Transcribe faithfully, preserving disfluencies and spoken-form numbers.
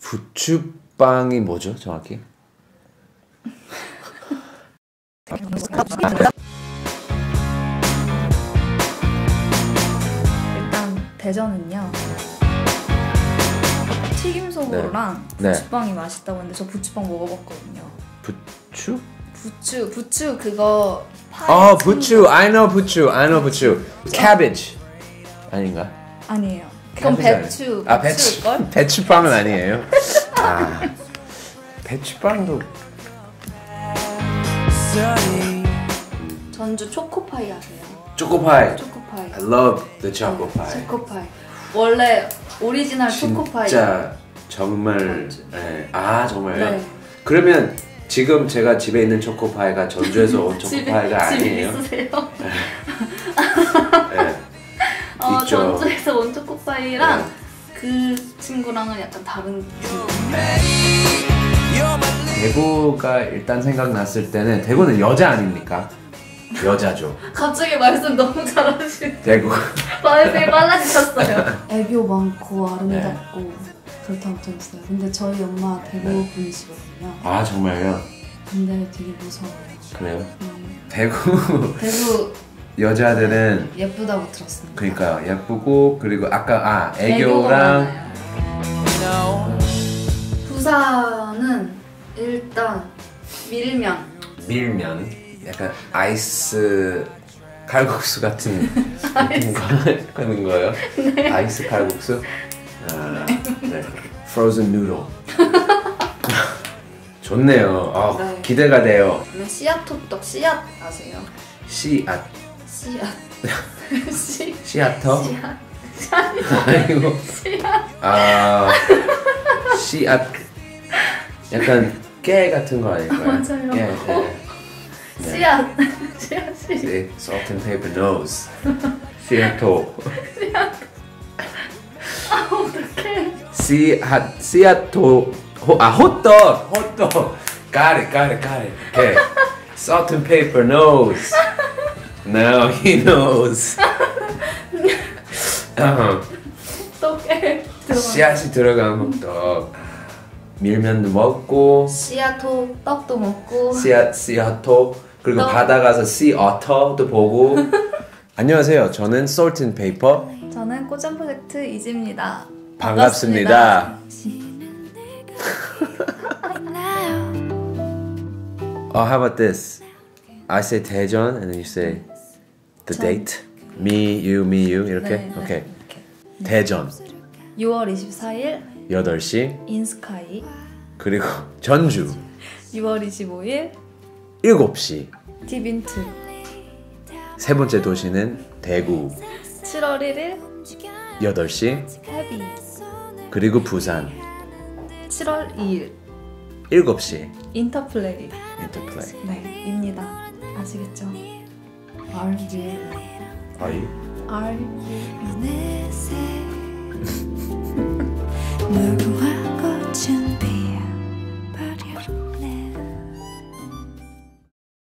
부추빵이 뭐죠, 정확히? 일단 대전은요 튀김소보루랑 네. 부추빵이 네. 맛있다고 했는데 저 부추빵 먹어봤거든요. 부추? 부추, 부추 그거 어, 부추. I know 부추. I know 부추. Cabbage. 아닌가? 아니에요. 그건 배추. 아, 배추. 배추빵은 아니에요. 아, 배추빵도. 전주 초코파이 아세요? 초코파이. 초코파이. I love the choco pie. 초코파이. 원래 오리지널 초코파이. 진짜 정말. 네. 아, 정말요? 네. 그러면 지금 제가 집에 있는 초코파이가 전주에서 온 초코파이가 아니에요? 집에 있으세요? 네. 네. 어, 전주에서 온 초코파이랑 네. 그 친구랑은 약간 다른 친구. 대구가 일단 생각났을 때는 대구는 여자 아닙니까? 여자죠. 갑자기 말씀 너무 잘하시네. 대구. 말씀이 빨라지셨어요. 애교 많고 아름답고 네. 그렇다고 들었어요. 근데 저희 엄마 대구 네. 분이시거든요. 아 정말요? 근데 되게 무서워요. 그래요? 음. 대구 대구 여자들은 예쁘다고 들었습니다. 그러니까요. 예쁘고 그리고 아까 아 애교랑 부산은 일단 밀면 밀면 약간 아이스 칼국수 같은 느낌 하는 거예요? 네. 아이스 칼국수? 아, 네. Frozen noodle. 좋네요. 아, 네. 기대가 돼요. 씨앗 호떡, 씨앗 아세요? 씨앗. 씨앗. 씨. 씨앗터? 씨앗. 아니고. 씨앗. 아, 씨앗. 약간 깨 같은 거 아닐까요? 맞아요. 깨, 네. 네. 씨앗. 씨앗. 네, salt and pepper nose. 씨앗토. 씨앗. 아 어떡해. 씨앗, 씨앗토. 호, 아 호떡! 호떡! Got it, got it, got it. Okay. Salt and pepper nose. Now he knows. 어떡해. 씨앗이 들어간 호떡. 밀면도 먹고 씨앗토 떡도 먹고 씨앗, 씨앗토 그리고 떡. 바다 가서 씨어터도 보고 안녕하세요. 저는 Salt and Pepper 저는 꽃잠 프로젝트 이지입니다. 반갑습니다. 반갑습니다. Oh, how about this? I say 대전 and then you say the 전. date. Me, you, me, you 이렇게? 네, 오케이. 네, 이렇게. 대전. 유월 이십사일 여덟 시 인스카이. 그리고 전주. 유월 이십오일 일곱 시 티빈트. 세 번째 도시는 대구. 칠월 일일 여덟 시 헤비. 그리고 부산. 칠월 이일 일곱 시 인터플레이. 인터플레이. 네, 입니다. 아시겠죠? Are you? Are you? Are you?